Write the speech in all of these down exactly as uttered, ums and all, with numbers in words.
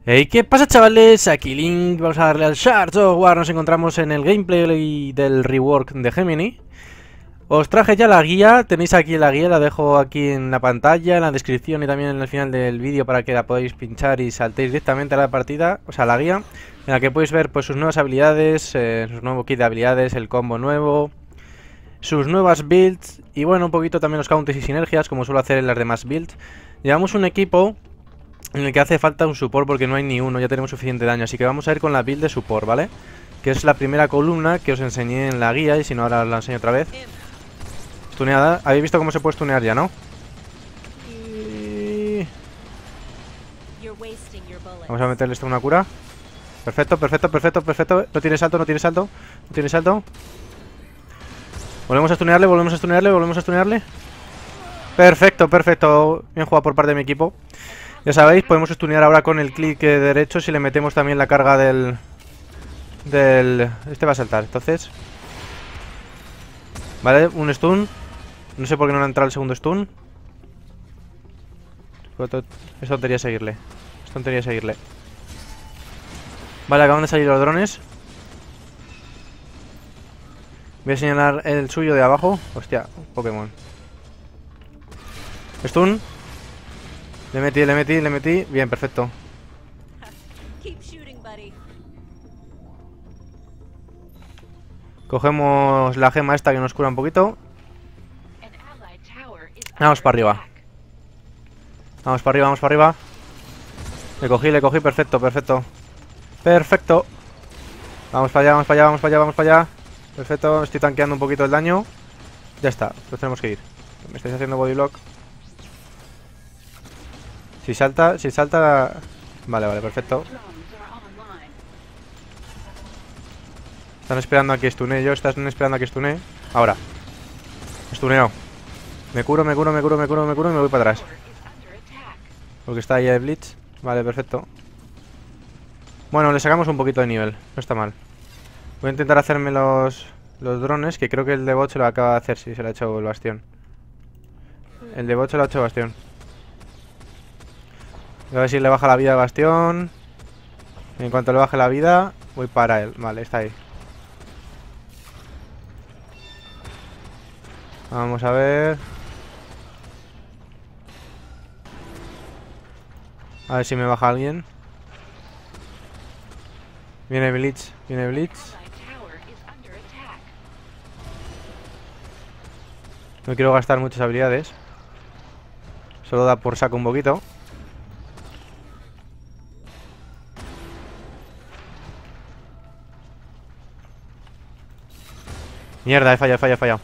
Hey, ¿qué pasa, chavales? Aquí Link, vamos a darle al Shards of War. Nos encontramos en el gameplay del rework de Gemini. Os traje ya la guía, tenéis aquí la guía, la dejo aquí en la pantalla, en la descripción y también en el final del vídeo para que la podáis pinchar y saltéis directamente a la partida, o sea, la guía, en la que podéis ver pues sus nuevas habilidades, eh, su nuevo kit de habilidades, el combo nuevo, sus nuevas builds y bueno, un poquito también los counters y sinergias, como suelo hacer en las demás builds. Llevamos un equipo en el que hace falta un support porque no hay ni uno, ya tenemos suficiente daño, así que vamos a ir con la build de support, ¿vale? Que es la primera columna que os enseñé en la guía y si no ahora os la enseño otra vez. Stuneada, habéis visto cómo se puede stunear ya, ¿no? Y... vamos a meterle esto una cura. Perfecto, perfecto, perfecto, perfecto. No tiene salto, no tiene salto, no tiene salto. Volvemos a stunearle, volvemos a stunearle, volvemos a stunearle. Perfecto, perfecto. Bien jugado por parte de mi equipo. Ya sabéis, podemos stunear ahora con el clic derecho si le metemos también la carga del... del... este va a saltar, entonces... Vale, un stun. No sé por qué no le ha entrado el segundo stun. Es tontería seguirle. Es tontería seguirle. Vale, acaban de salir los drones. Voy a señalar el suyo de abajo. Hostia, Pokémon. Stun. Le metí, le metí, le metí. Bien, perfecto. Cogemos la gema esta que nos cura un poquito. Vamos para arriba. Vamos para arriba, vamos para arriba. Le cogí, le cogí, perfecto, perfecto. Perfecto. Vamos para allá, vamos para allá, vamos para allá, vamos para allá. Perfecto, estoy tanqueando un poquito el daño. Ya está, pues tenemos que ir. Me estáis haciendo bodyblock. Si salta, si salta... Vale, vale, perfecto. Están esperando a que stune yo, están esperando a que stune. Ahora. Stuneo. Me curo, me curo, me curo, me curo, me curo y me voy para atrás. Porque está ahí el Blitz. Vale, perfecto. Bueno, le sacamos un poquito de nivel. No está mal. Voy a intentar hacerme los, los drones, que creo que el de bot se lo acaba de hacer. Sí, se lo ha hecho el bastión. El de bot se lo ha hecho bastión. A ver si le baja la vida al bastión. En cuanto le baje la vida, voy para él. Vale, está ahí. Vamos a ver. A ver si me baja alguien. Viene Blitz, viene Blitz. No quiero gastar muchas habilidades. Solo da por saco un poquito. Mierda, he fallado, he fallado, he fallado.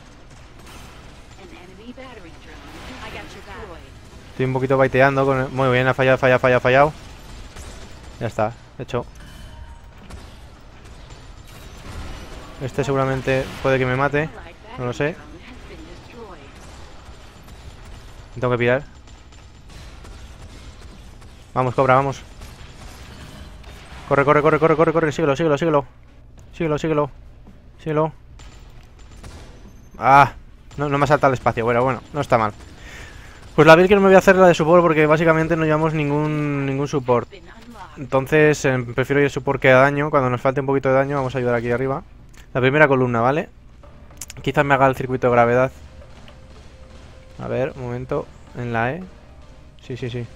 Estoy un poquito baiteando con el... Muy bien, ha fallado, ha fallado, ha fallado, ha fallado. Ya está, hecho. Este seguramente puede que me mate. No lo sé. Me tengo que pirar. Vamos, Cobra, vamos. Corre, corre, corre, corre, corre, corre. Síguelo, síguelo, síguelo. Síguelo, síguelo. Síguelo. Ah, no, no me ha saltado el espacio. Bueno, bueno, no está mal. Pues la build que no me voy a hacer la de support porque básicamente no llevamos ningún ningún support. Entonces eh, prefiero ir support que a daño. Cuando nos falte un poquito de daño vamos a ayudar aquí arriba. La primera columna, ¿vale? Quizás me haga el circuito de gravedad. A ver, un momento. En la E. Sí, sí, sí.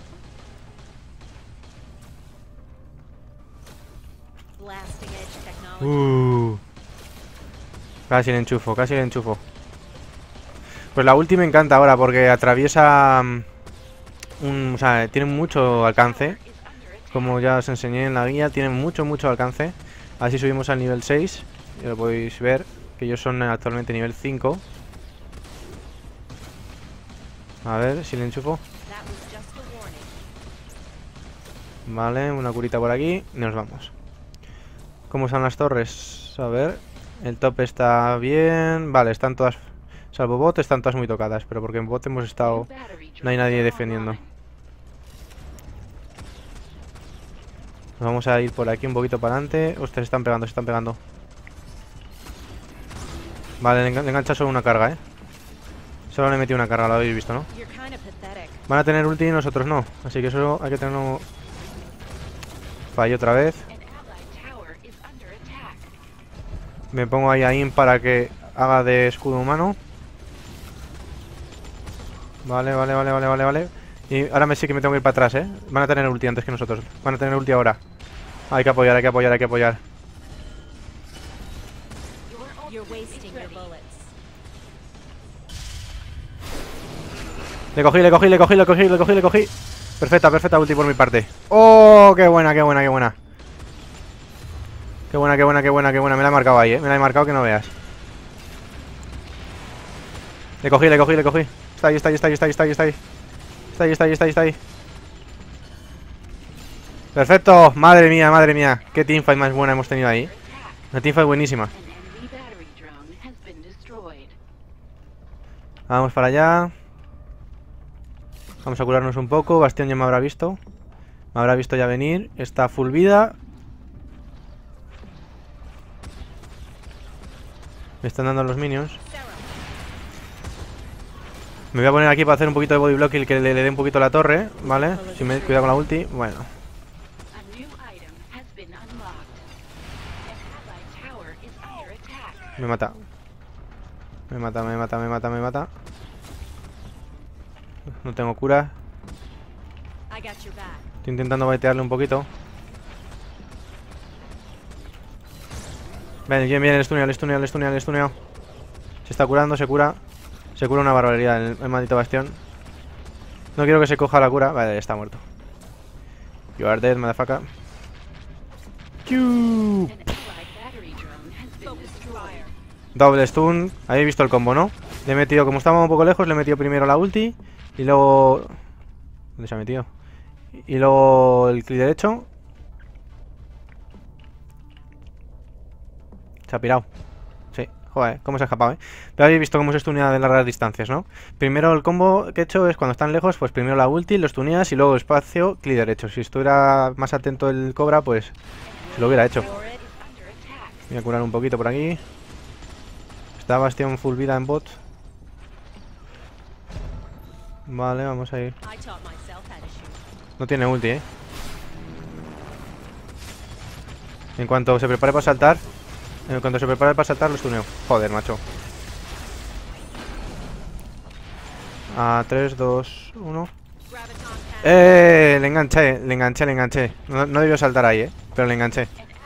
Uh. Casi le enchufo, casi le enchufo. Pues la ulti me encanta ahora porque atraviesa un, o sea, tiene mucho alcance. Como ya os enseñé en la guía, tiene mucho, mucho alcance. Así subimos al nivel seis. Y lo podéis ver, que ellos son actualmente nivel cinco. A ver si le enchufo. Vale, una curita por aquí y nos vamos. ¿Cómo están las torres? A ver, el top está bien. Vale, están todas... Salvo bot, están todas muy tocadas, pero porque en bot hemos estado... No hay nadie defendiendo. Nos vamos a ir por aquí un poquito para adelante. Ustedes se están pegando, se están pegando. Vale, le, engan le engancha solo una carga, ¿eh? Solo le metí una carga, lo habéis visto, ¿no? Van a tener ulti y nosotros no. Así que eso hay que tenerlo Fallé otra vez. Me pongo ahí a Imp para que haga de escudo humano. Vale, vale, vale, vale, vale, vale. Y ahora me sí que me tengo que ir para atrás, ¿eh? Van a tener ulti antes que nosotros. Van a tener ulti ahora. Hay que apoyar, hay que apoyar, hay que apoyar. Le cogí, le cogí, le cogí, le cogí, le cogí, le cogí. Perfecta, perfecta ulti por mi parte. ¡Oh! ¡Qué buena, qué buena, qué buena! Qué buena, qué buena, qué buena, qué buena. Me la he marcado ahí, ¿eh? Me la he marcado que no veas. Le cogí, le cogí, le cogí. Está ahí, está ahí, está ahí, está ahí, está ahí, está ahí. Está ahí, está ahí, está ahí, está ahí. Perfecto. Madre mía, madre mía. Qué teamfight más buena hemos tenido ahí. Una teamfight buenísima. Vamos para allá. Vamos a curarnos un poco. Bastión ya me habrá visto. Me habrá visto ya venir. Está full vida. Me están dando los minions. Me voy a poner aquí para hacer un poquito de body block y que le, le dé un poquito a la torre, ¿vale? Si me cuidado con la ulti, bueno. Me mata. Me mata, me mata, me mata, me mata. No tengo cura. Estoy intentando baitearle un poquito. Ven, bien, bien, el stuneo, el stuneo, el stuneo, el stuneo. Se está curando, se cura. Se cura una barbaridad el, el maldito bastión. No quiero que se coja la cura. Vale, está muerto. You are dead, motherfucker. Doble stun. Habéis visto el combo, ¿no? Le he metido, como estábamos un poco lejos, le he metido primero la ulti. Y luego... ¿Dónde se ha metido? Y luego el clic derecho. Se ha pirado. Sí, joder, cómo se ha escapado, ¿eh? Pero habéis visto cómo se stunea de largas distancias, ¿no? Primero el combo que he hecho es cuando están lejos, pues primero la ulti, lo stuneas y luego espacio, clic derecho. Si estuviera más atento el Cobra, pues se lo hubiera hecho. Voy a curar un poquito por aquí. Está Bastión full vida en bot. Vale, vamos a ir. No tiene ulti, ¿eh? En cuanto se prepare para saltar... En cuanto se prepare para saltar, lo stuneo. Joder, macho. A tres, dos, uno. ¡Eh! Le enganché, le enganché, le enganché. No, no debió saltar ahí, ¿eh? Pero le enganché.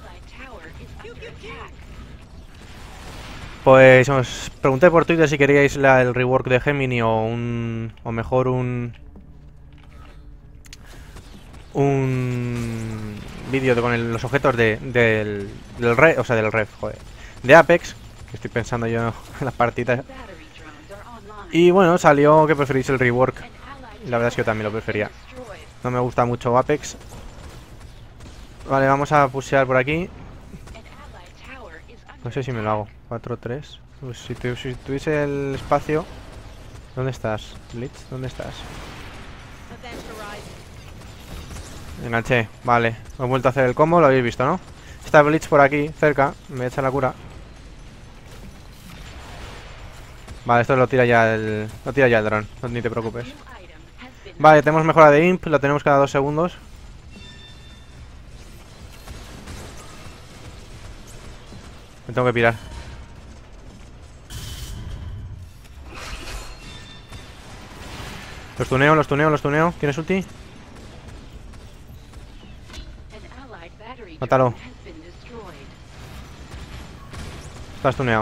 Pues os pregunté por Twitter si queríais la, el rework de Gemini o un... O mejor un... Un... vídeo con el, los objetos de, del, del ref, o sea, del ref, joder, de Apex, que estoy pensando yo en las partidas. Y bueno, salió que preferís el rework. La verdad es que yo también lo prefería. No me gusta mucho Apex. Vale, vamos a pushear por aquí. No sé si me lo hago. cuatro tres. Pues si, tu, si tuviese el espacio. ¿Dónde estás, Blitz? ¿Dónde estás? Enganché, vale. He vuelto a hacer el combo, lo habéis visto, ¿no? Está Blitz por aquí, cerca. Me echa la cura. Vale, esto lo tira ya el... Lo tira ya el dron, no, ni te preocupes. Vale, tenemos mejora de Imp, lo tenemos cada dos segundos. Me tengo que pirar. Los tuneo, los tuneo, los tuneo. ¿Tienes ulti? Mátalo. Está stuneado.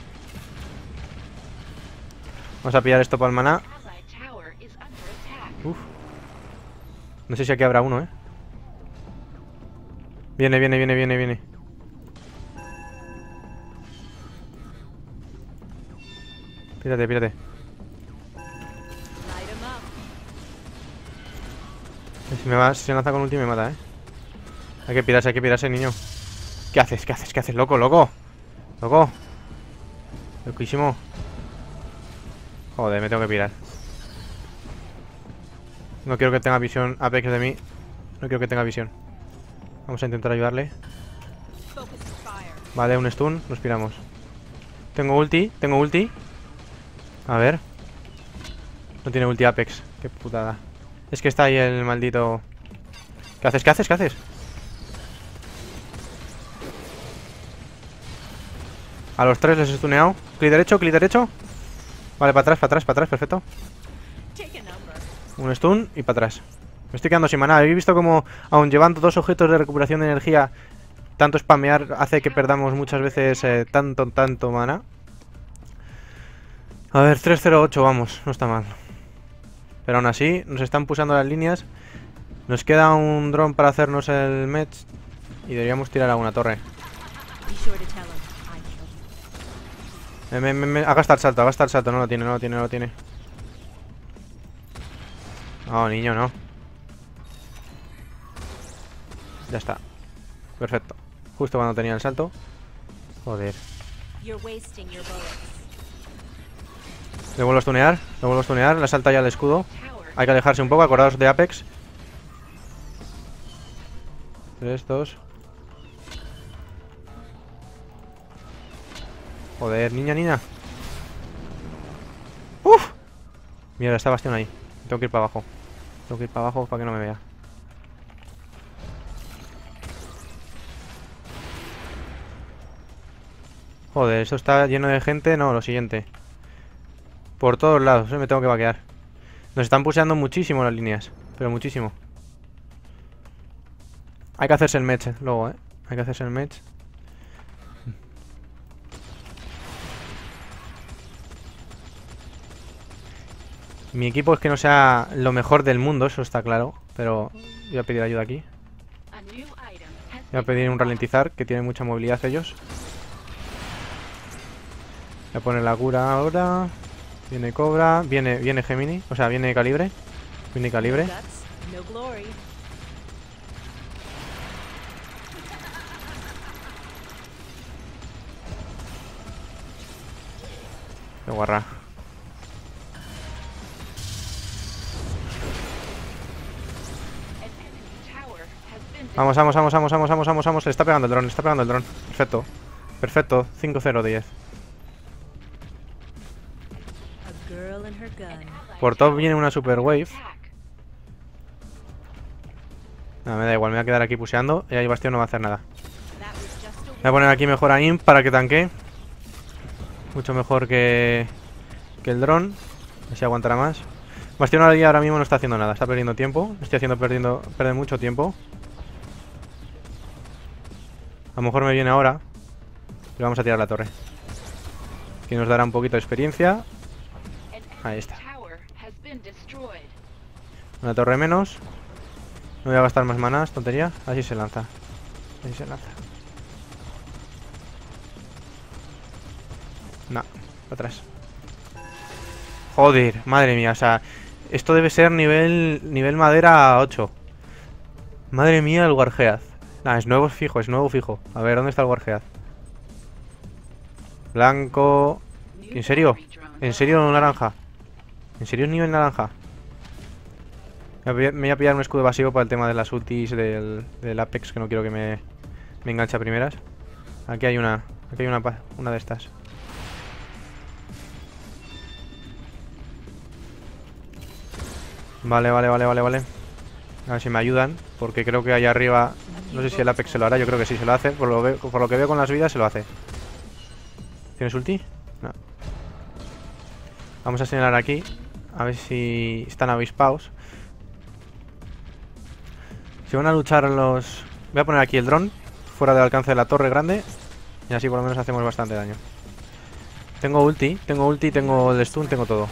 Vamos a pillar esto para el maná. Uf. No sé si aquí habrá uno, eh. Viene, viene, viene, viene, viene. Pírate, pírate. Si me va, si se lanza con ulti me mata, eh. Hay que pirarse, hay que pirarse, niño. ¿Qué haces? ¿Qué haces? ¿Qué haces? Loco, loco. Loco. Loquísimo. Joder, me tengo que pirar. No quiero que tenga visión Apex de mí. No quiero que tenga visión. Vamos a intentar ayudarle. Vale, un stun. Nos piramos. Tengo ulti, tengo ulti. A ver. No tiene ulti Apex. Qué putada. Es que está ahí el maldito... ¿Qué haces? ¿Qué haces? ¿Qué haces? A los tres les he stuneado. Clic derecho, clic derecho. Vale, para atrás, para atrás, para atrás, perfecto. Un stun y para atrás. Me estoy quedando sin maná. He visto como, aun llevando dos objetos de recuperación de energía, tanto spamear hace que perdamos muchas veces eh, tanto, tanto maná. A ver, tres cero ocho, vamos, no está mal. Pero aún así, nos están pulsando las líneas. Nos queda un dron para hacernos el match. Y deberíamos tirar a una torre. Me, me, me, haga hasta el salto, haga hasta el salto. No lo tiene, no lo tiene, no lo tiene. No, niño, no. Ya está. Perfecto. Justo cuando tenía el salto. Joder. Le vuelvo a stunear, le vuelvo a stunear. Le salta ya el escudo. Hay que alejarse un poco, acordaos de Apex. tres, dos. Joder, niña, niña. ¡Uf! Mierda, está Bastión ahí. Tengo que ir para abajo. Tengo que ir para abajo para que no me vea. Joder, esto está lleno de gente. No, lo siguiente. Por todos lados, ¿eh? Me tengo que vaquear. Nos están pusheando muchísimo las líneas. Pero muchísimo. Hay que hacerse el match, eh, luego, ¿eh? Hay que hacerse el match. Mi equipo es que no sea lo mejor del mundo, eso está claro. Pero voy a pedir ayuda aquí. Voy a pedir un ralentizar, que tiene mucha movilidad ellos. Voy a poner la cura ahora. Viene Cobra, viene, viene Gemini, o sea, viene Calibre. Viene Calibre. Qué guarra. Vamos, vamos, vamos, vamos, vamos, vamos, vamos, vamos. Le está pegando el dron, le está pegando el dron. Perfecto. Perfecto. cinco cero diez. Por top viene una super wave. No, me da igual, me voy a quedar aquí puseando. Y ahí Bastión no va a hacer nada. Voy a poner aquí mejor a Imp para que tanque. Mucho mejor que, que el dron. Así aguantará más. Bastión ahora mismo no está haciendo nada, está perdiendo tiempo. Estoy haciendo perdiendo perder mucho tiempo. A lo mejor me viene ahora. Pero vamos a tirar la torre, que nos dará un poquito de experiencia. Ahí está. Una torre menos. No voy a gastar más maná, es tontería. Así se lanza. Así se lanza. No, para atrás. Joder, madre mía, o sea, esto debe ser nivel nivel madera ocho. Madre mía, el Warhead. Nah, es nuevo fijo, es nuevo fijo. A ver, ¿dónde está el Warhead? Blanco. ¿En serio? ¿En serio naranja? ¿En serio es nivel naranja? Me voy a pillar un escudo evasivo para el tema de las ultis del, del Apex, que no quiero que me, me enganche a primeras. Aquí hay una. Aquí hay una, una de estas. Vale, vale, vale, vale, vale. A ver si me ayudan, porque creo que allá arriba... No sé si el Apex se lo hará, yo creo que sí se lo hace. Por lo, ve, por lo que veo con las vidas se lo hace. ¿Tienes ulti? No. Vamos a señalar aquí. A ver si están avispados. Si van a luchar los... Voy a poner aquí el dron fuera del alcance de la torre grande. Y así por lo menos hacemos bastante daño. Tengo ulti, tengo ulti, tengo el stun, tengo todo.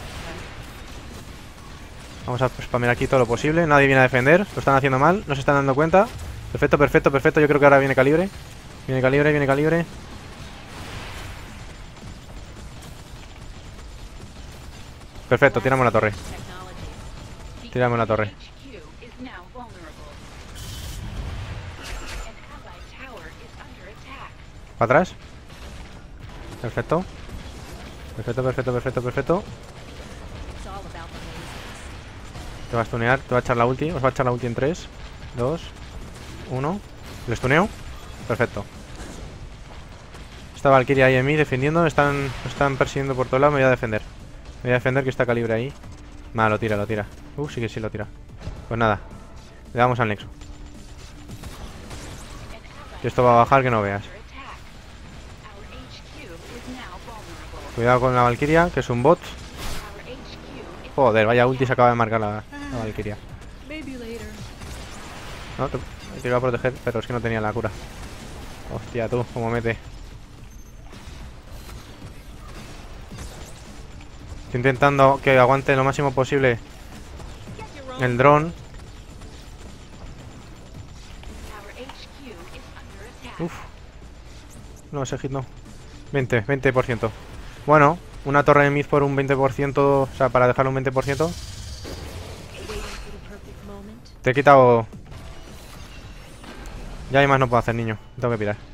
Vamos a spamear aquí todo lo posible. Nadie viene a defender, lo están haciendo mal, no se están dando cuenta. Perfecto, perfecto, perfecto. Yo creo que ahora viene Calibre. Viene Calibre, viene Calibre. Perfecto, tiramos la torre. Tiramos la torre. ¿Para atrás? Perfecto. Perfecto, perfecto, perfecto, perfecto. Te va a stunear, te va a echar la ulti. Os va a echar la ulti en tres, dos, uno. ¿Le stuneo? Perfecto. Está Valkyria ahí en mí defendiendo. Están, están persiguiendo por todos lados. Me voy a defender. Me voy a defender, que está Calibre ahí. Nada, lo tira, lo tira. Uh, sí que sí lo tira. Pues nada, le damos al nexo. Y esto va a bajar que no veas. Cuidado con la Valkyria, que es un bot. Joder, vaya ulti se acaba de marcar la, la Valkyria. No, te, te iba a proteger, pero es que no tenía la cura. Hostia, tú, cómo mete. Estoy intentando que aguante lo máximo posible el dron. Uf. No, ese hit no. veinte, veinte por ciento. Bueno, una torre de mid por un veinte por ciento. O sea, para dejarlo un veinte por ciento. Te he quitado. Ya hay más, no puedo hacer, niño. Tengo que pirar.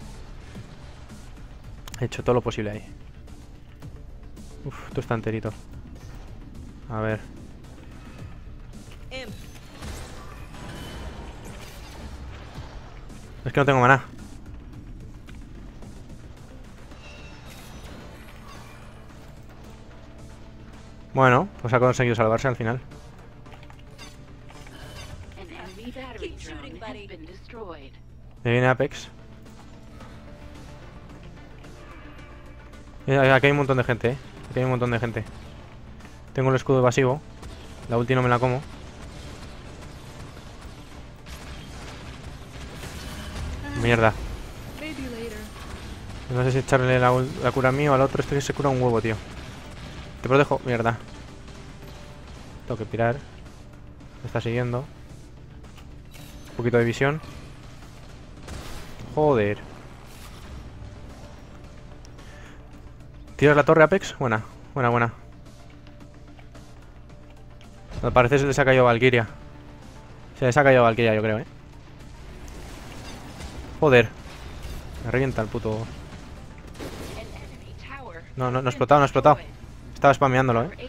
He hecho todo lo posible ahí. Uf, esto está enterito. A ver. Es que no tengo maná. Bueno, pues ha conseguido salvarse al final. Me viene Apex. Eh, Aquí hay un montón de gente, eh. Aquí hay un montón de gente. Tengo el escudo evasivo. La ulti no me la como. Mierda. No sé si echarle la, la cura a mí o al otro. Este que se cura un huevo, tío. Te protejo. Mierda. Tengo que pirar. Me está siguiendo. Un poquito de visión. Joder. ¿Tiras la torre, Apex? Buena, buena, buena. Al parecer se les ha caído Valkyria. Se les ha caído Valkyria, yo creo, eh. Joder. Me revienta el puto. No, no, no ha explotado, no ha explotado. Estaba spameándolo, eh.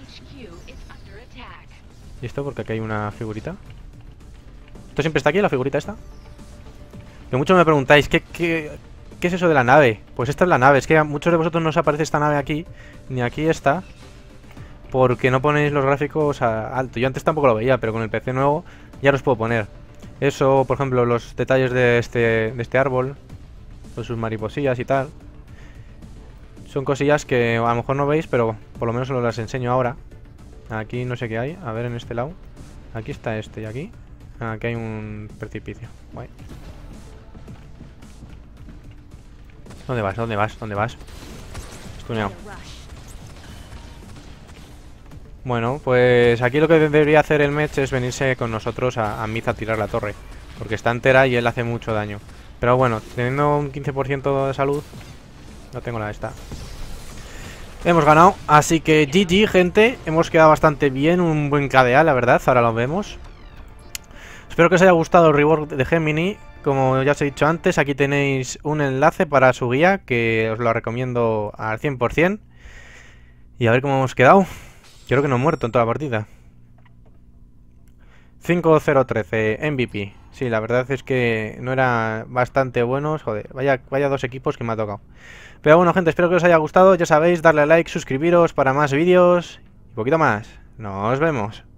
¿Y esto? Porque aquí hay una figurita. ¿Esto siempre está aquí, la figurita esta? Que muchos me preguntáis, ¿qué, qué, ¿qué es eso de la nave? Pues esta es la nave. Es que a muchos de vosotros no os aparece esta nave aquí. Ni aquí esta. Porque no ponéis los gráficos a alto. Yo antes tampoco lo veía, pero con el P C nuevo ya los puedo poner. Eso, por ejemplo, los detalles de este, de este árbol. Con sus mariposillas y tal. Son cosillas que a lo mejor no veis, pero por lo menos os las enseño ahora. Aquí no sé qué hay. A ver, en este lado. Aquí está este y aquí. Aquí hay un precipicio. Guay. ¿Dónde vas? ¿Dónde vas? ¿Dónde vas? Estuneado. Bueno, pues aquí lo que debería hacer el Mech es venirse con nosotros a, a Mid a tirar la torre. Porque está entera y él hace mucho daño. Pero bueno, teniendo un quince por ciento de salud, no tengo la esta. Hemos ganado, así que G G, gente. Hemos quedado bastante bien, un buen K D A, la verdad. Ahora lo vemos. Espero que os haya gustado el rework de Gemini. Como ya os he dicho antes, aquí tenéis un enlace para su guía, que os lo recomiendo al cien por cien. Y a ver cómo hemos quedado. Creo que no he muerto en toda la partida. cinco cero trece, M V P. Sí, la verdad es que no era bastante buenos. Joder, vaya, vaya dos equipos que me ha tocado. Pero bueno, gente, espero que os haya gustado. Ya sabéis, darle a like, suscribiros para más vídeos y poquito más. Nos vemos.